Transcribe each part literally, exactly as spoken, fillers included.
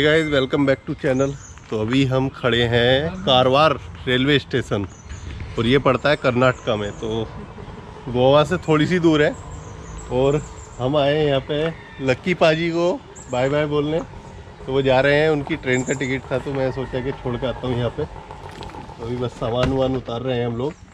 Hey guys, welcome back to channel. तो अभी हम खड़े हैं कारवार रेलवे स्टेशन और ये पड़ता है कर्नाटका में, तो गोवा से थोड़ी सी दूर है। और हम आए हैं यहाँ पे लक्की पाजी को बाय बाय बोलने, तो वो जा रहे हैं, उनकी ट्रेन का टिकट था तो मैं सोचा कि छोड़ के आता हूँ यहाँ पे। तो अभी बस सामान वामान उतार रहे हैं हम लोग।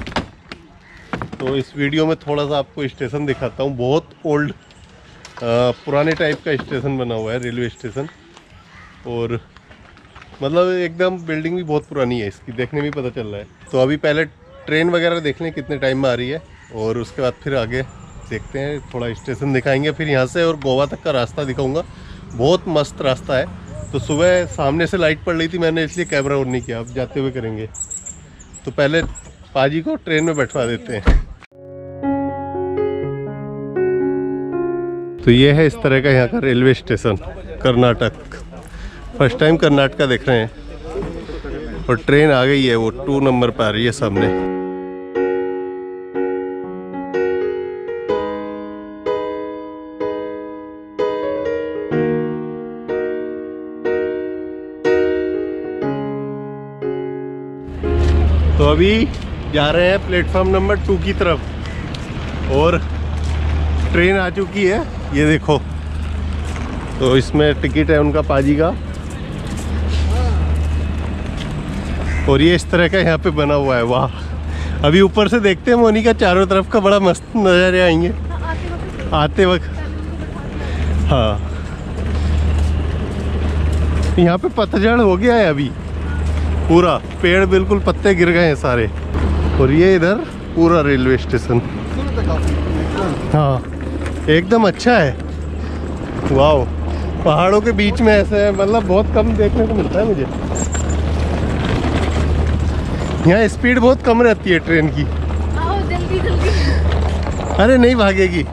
तो इस वीडियो में थोड़ा सा आपको स्टेशन दिखाता हूँ। बहुत ओल्ड पुराने टाइप का स्टेशन बना हुआ है, रेलवे स्टेशन। और मतलब एकदम बिल्डिंग भी बहुत पुरानी है इसकी, देखने में पता चल रहा है। तो अभी पहले ट्रेन वगैरह देख लें कितने टाइम में आ रही है, और उसके बाद फिर आगे देखते हैं, थोड़ा स्टेशन दिखाएंगे, फिर यहाँ से और गोवा तक का रास्ता दिखाऊंगा। बहुत मस्त रास्ता है। तो सुबह सामने से लाइट पड़ रही थी, मैंने इसलिए कैमरा ऑन नहीं किया, अब जाते हुए करेंगे। तो पहले पाजी को ट्रेन में बैठवा देते हैं। तो ये है इस तरह का यहाँ का railway station Karnataka. First time Karnataka देख रहे हैं। और ट्रेन आ गई है, वो टू नंबर पर आ रही है सामने। तो अभी जा रहे हैं प्लेटफॉर्म नंबर टू की तरफ और ट्रेन आ चुकी है, ये देखो। तो इसमें टिकट है उनका पाजी का, और ये इस तरह का यहाँ पे बना हुआ है। वाह, अभी ऊपर से देखते हैं मोनिका, चारों तरफ का बड़ा मस्त नज़ारे आएंगे आते वक्त। हाँ, यहाँ पे पतझड़ हो गया है अभी पूरा, पेड़ बिल्कुल पत्ते गिर गए हैं सारे। और ये इधर पूरा रेलवे स्टेशन, हाँ एकदम अच्छा है। वाह, पहाड़ों के बीच में ऐसे, मतलब बहुत कम देखने को मिलता है मुझे। यहाँ स्पीड बहुत कम रहती है ट्रेन की। आओ जल्दी जल्दी। अरे नहीं भागेगी।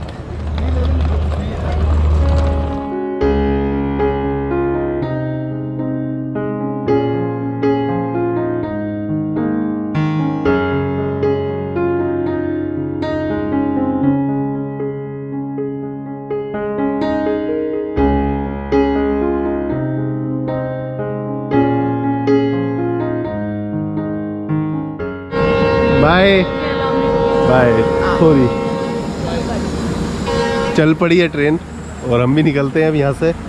Bye bye, sorry. चल पड़ी है ट्रेन और हम भी निकलते हैं अब यहाँ से।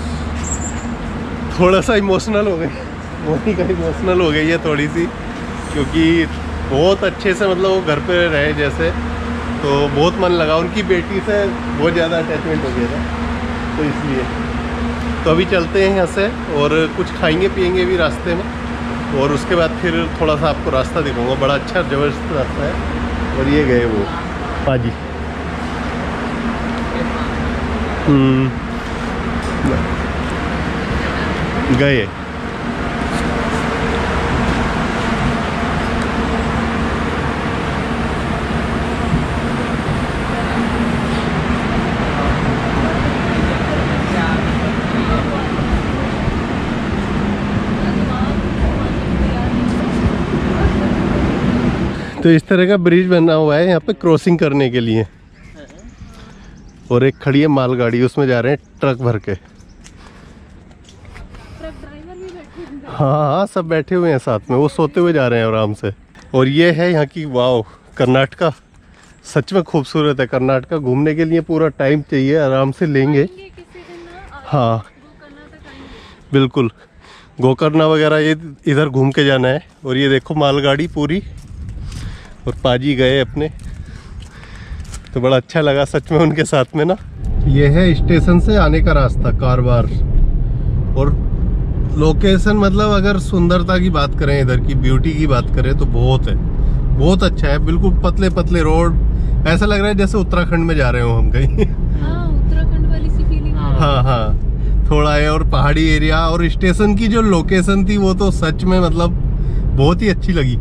थोड़ा सा इमोशनल हो गई, मोनिका इमोशनल हो गई है थोड़ी सी, क्योंकि बहुत अच्छे से मतलब वो घर पे रहे जैसे, तो बहुत मन लगा। उनकी बेटी से बहुत ज़्यादा अटैचमेंट हो गया था, तो इसलिए। तो अभी चलते हैं यहाँ से और कुछ खाएंगे पिएंगे भी रास्ते में, और उसके बाद फिर थोड़ा सा आपको रास्ता दिखाऊंगा। बड़ा अच्छा ज़बरदस्त रास्ता है। और ये गए वो पाजी। हम्म गए। तो इस तरह का ब्रिज बना हुआ है यहाँ पे क्रॉसिंग करने के लिए। और एक खड़ी है मालगाड़ी, उसमें जा रहे हैं ट्रक भर के। ट्रक ड्राइवर भी बैठे हैं। हाँ हाँ, सब बैठे हुए हैं साथ में, वो सोते हुए जा रहे हैं आराम से। और ये है यहाँ की, वाव, कर्नाटका सच में खूबसूरत है। कर्नाटका घूमने के लिए पूरा टाइम चाहिए, आराम से लेंगे। हाँ बिल्कुल, गोकर्णा वगैरह ये इधर घूम के जाना है। और ये देखो मालगाड़ी पूरी, और पाजी गए अपने, तो बड़ा अच्छा लगा सच में उनके साथ में ना। ये है स्टेशन से आने का रास्ता कारवार। और लोकेशन, मतलब अगर सुंदरता की बात करें, इधर की ब्यूटी की बात करें, तो बहुत है, बहुत अच्छा है। बिल्कुल पतले पतले रोड, ऐसा लग रहा है जैसे उत्तराखंड में जा रहे हो हम कहीं। हाँ, उत्तराखंड वाली सी फीलिंग। हाँ हाँ, थोड़ा है। और पहाड़ी एरिया, और स्टेशन की जो लोकेशन थी वो तो सच में मतलब बहुत ही अच्छी लगी।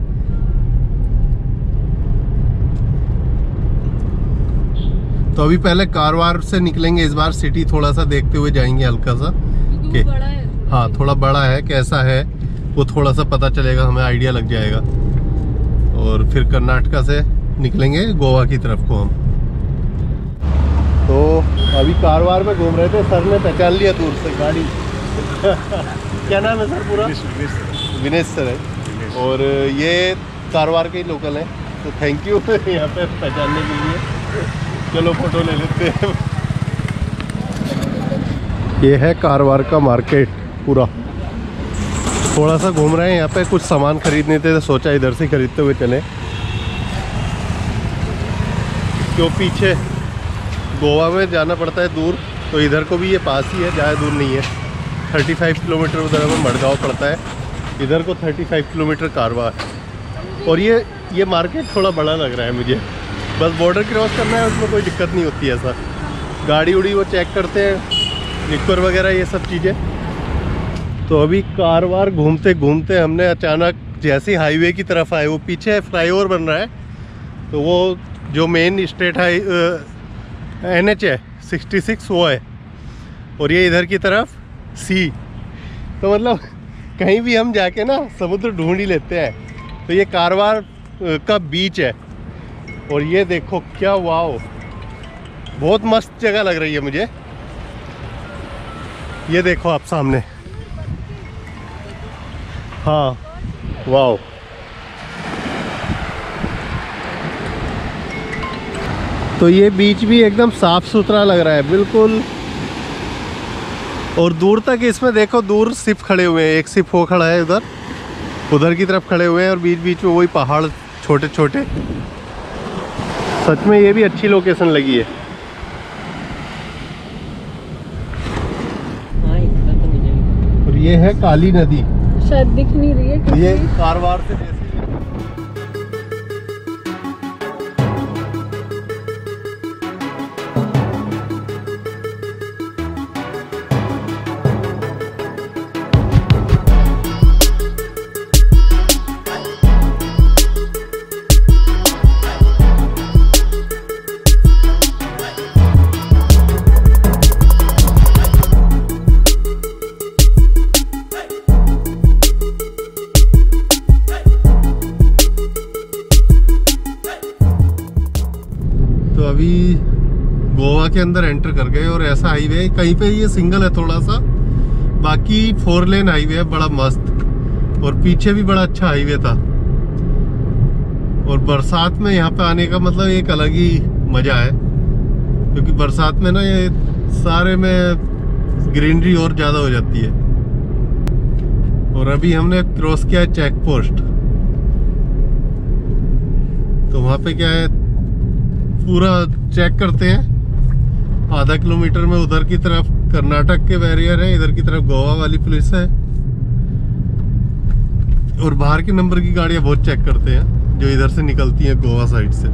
तो अभी पहले कारवार से निकलेंगे इस बार, सिटी थोड़ा सा देखते हुए जाएंगे हल्का सा कि बड़ा है। हाँ थोड़ा बड़ा है, कैसा है वो थोड़ा सा पता चलेगा, हमें आइडिया लग जाएगा। और फिर कर्नाटका से निकलेंगे गोवा की तरफ को हम। तो अभी कारवार में घूम रहे थे, सर ने पहचान लिया दूर से गाड़ी, क्या नाम है सर पूरा? विनेश सर है, और ये कारवार के ही लोकल हैं, तो थैंक यू यहाँ पे पहचानने के लिए। चलो फोटो ले लेते हैं। ये है कारवार का मार्केट पूरा। थोड़ा सा घूम रहे हैं यहाँ पे, कुछ सामान खरीदने थे तो सोचा इधर से खरीदते हुए चले, क्यों पीछे गोवा में जाना पड़ता है दूर, तो इधर को भी ये पास ही है, ज़्यादा दूर नहीं है। पैंतीस किलोमीटर उधर हमें मडगांव पड़ता है, इधर को पैंतीस किलोमीटर कारवार। और ये ये मार्केट थोड़ा बड़ा लग रहा है मुझे, बस बॉर्डर क्रॉस करना है, उसमें कोई दिक्कत नहीं होती है। ऐसा गाड़ी उड़ी वो चेक करते हैं, लिक्वर वगैरह ये सब चीज़ें। तो अभी कारवार घूमते घूमते हमने अचानक जैसे हाईवे की तरफ आए, वो पीछे फ्लाईओवर बन रहा है, तो वो जो main state high N H है सिक्सटी सिक्स वो है, और ये इधर की तरफ सी। तो मतलब कहीं भी हम जाके ना समुद्र ढूंढ ही लेते हैं। तो ये कारवार का बीच है, और ये देखो क्या वाओ, बहुत मस्त जगह लग रही है मुझे। ये देखो आप सामने, हाँ वाओ। तो ये बीच भी एकदम साफ सुथरा लग रहा है बिल्कुल, और दूर तक इसमें देखो, दूर सिप खड़े हुए हैं, एक सिप हो खड़ा है उधर, उधर की तरफ खड़े हुए हैं, और बीच बीच में वही पहाड़ छोटे छोटे। सच में ये भी अच्छी लोकेशन लगी है। और ये है काली नदी, शायद दिख नहीं रही है, ये कारवार से जैसे अभी गोवा के अंदर एंटर कर गए। और ऐसा हाईवे कहीं पे ये सिंगल है थोड़ा सा, बाकी फोर लेन हाईवे है बड़ा मस्त, और पीछे भी बड़ा अच्छा हाईवे था। और बरसात में यहाँ पे आने का मतलब एक अलग ही मजा है, क्योंकि बरसात में ना ये सारे में ग्रीनरी और ज्यादा हो जाती है। और अभी हमने क्रॉस किया है चेक पोस्ट, तो वहाँ पे क्या है, पूरा चेक करते हैं। आधा किलोमीटर में उधर की तरफ कर्नाटक के बैरियर है, इधर की तरफ गोवा वाली पुलिस है, और बाहर के नंबर की गाड़ियां बहुत चेक करते हैं जो इधर से निकलती हैं गोवा साइड से।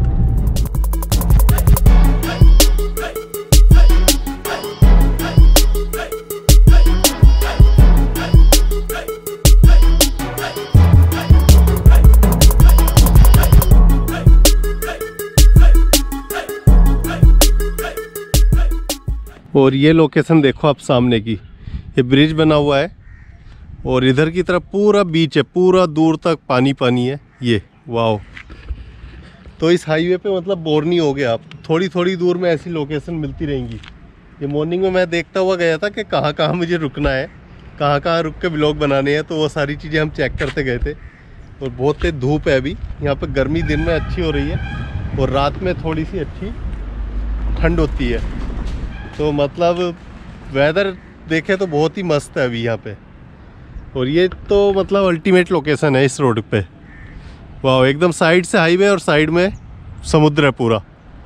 और ये लोकेशन देखो आप सामने की, ये ब्रिज बना हुआ है, और इधर की तरफ पूरा बीच है, पूरा दूर तक पानी पानी है। ये वाओ। तो इस हाईवे पे मतलब बोर नहीं हो गया आप, थोड़ी थोड़ी दूर में ऐसी लोकेशन मिलती रहेंगी। ये मॉर्निंग में मैं देखता हुआ गया था कि कहाँ कहाँ मुझे रुकना है, कहाँ कहाँ रुक के ब्लॉग बनाने हैं, तो वो सारी चीज़ें हम चेक करते गए थे। और बहुत तेज धूप है अभी यहाँ पर, गर्मी दिन में अच्छी हो रही है, और रात में थोड़ी सी अच्छी ठंड होती है। तो मतलब वेदर देखे तो बहुत ही मस्त है अभी यहाँ पे। और ये तो मतलब अल्टीमेट लोकेशन है इस रोड पे। वाह, एकदम साइड से हाईवे और साइड में समुद्र है पूरा।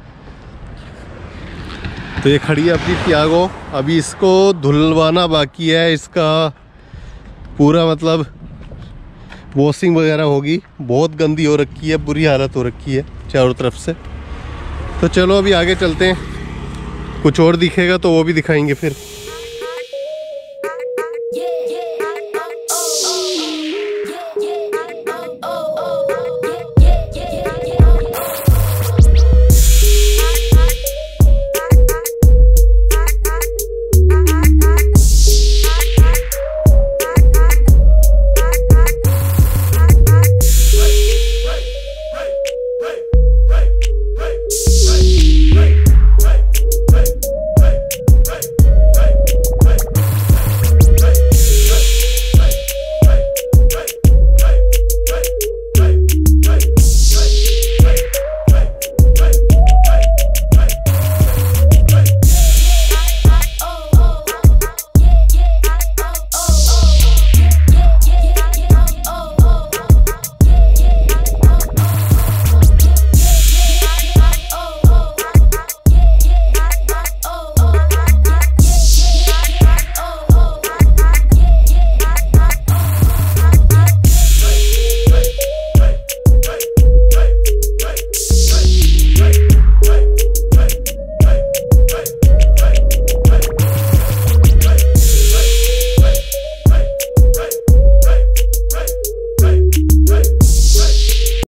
तो ये खड़ी है अपनी टियागो, अभी इसको धुलवाना बाकी है, इसका पूरा मतलब वॉशिंग वगैरह होगी। बहुत गंदी हो रखी है, बुरी हालत हो रखी है चारों तरफ से। तो चलो अभी आगे चलते हैं, कुछ और दिखेगा तो वो भी दिखाएंगे फिर।